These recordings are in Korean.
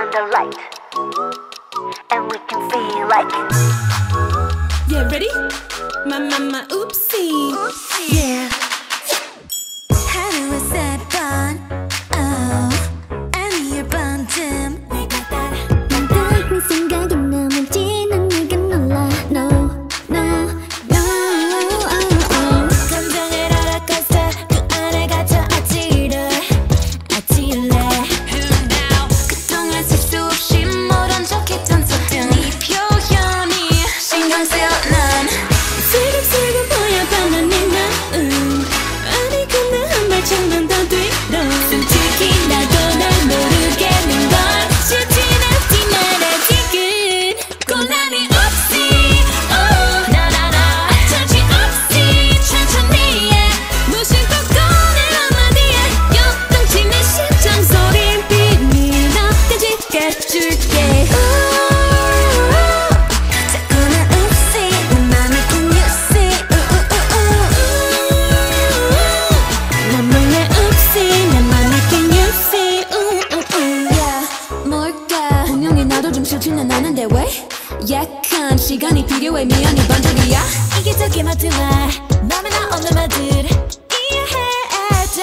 on the light, and we can feel like. Yeah, ready? My oopsie. Yeah. 하루에 세 번, oh, 아니을 번쯤 네 생각이 너무 진한 내가 놀라. No, no, no, 감정을 알아가서 그 안에 갇혀 아찔해. 그동안 쓸 수 없이 모른 척했던 속된 네 표현이 신경 쓰여 난 슬금슬금 보여봤는 네 마음. 아니 근데 한 발짝만 더 뒤로 솔직히 나도 날 모르겠는 걸 쉽진 않지만 아직은 곤란해. Oopsy oh 나나나 잠시 Oopsy 천천히 해 무심코 꺼낸 한마디에 요동치는 심장 소린 비밀 너까지 깨줄게. 자꾸만 Oopsy 내 맘을 can you see 난 몰래 Oopsy 내 맘을 can you see yeah. 뭘까 분명히 나도 좀 싫지는 않은데 왜 약간 시간이 필요해. 미안해 반복이야 이게 저기 맡은 말 맘에 나 없는 말들 이해해줘.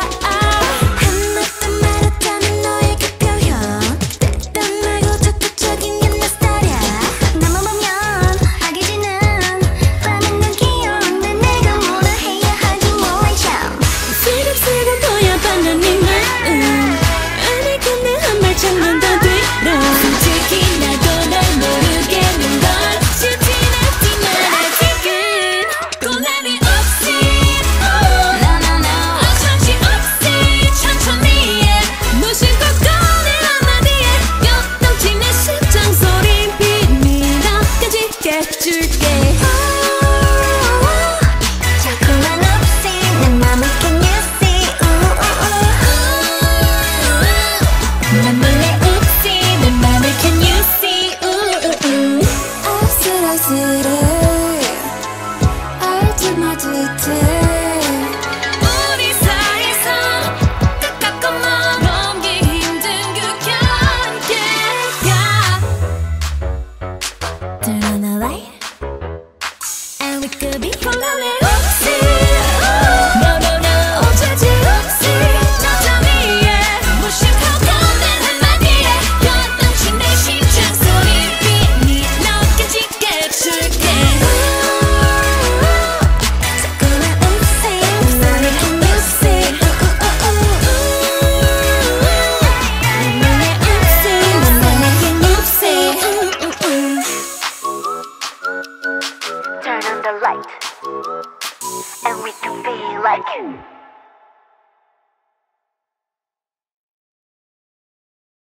한마디 말했다는 너의 그 표현 때론 말고 적극적인 게 내 스타일이야. 나만 보면 악해지는 밤엔 난 귀여운데 내가 뭐라 해야 할지 몰라 참 슬금슬금 보여봤는 네 마음. 아니 근데 한 발짝만 더 뒤로 솔직히 나도 날 모르겠는 걸 쉽진 않지만 아직은 곤란해. Oopsy oh no no no 잠시 Oopsy 천천히 해 무심코 꺼낸 한마디에 요동치는 심장 소린 비밀 너까지 깨줄게. 자꾸만 Oopsy 내 맘을 can you see 난 몰래 Oopsy 내 맘을 can you see 아슬아슬해 알듯 말듯해 우리 사이에서 가깝고 멀어오기 힘든 그 경계가 Turn on the light and we could be 곤란해. Oopsy no no no 어쩌지 Oopsy 천천히 해 무심코 꺼낸 한마디에 요동치는 심장 소리 비밀 너까지 깨줄게. 자꾸만 Oopsy 내 맘을 can you see 내 맘에 Oopsy 내 맘을 can you see Turn on the light, and we can feel like.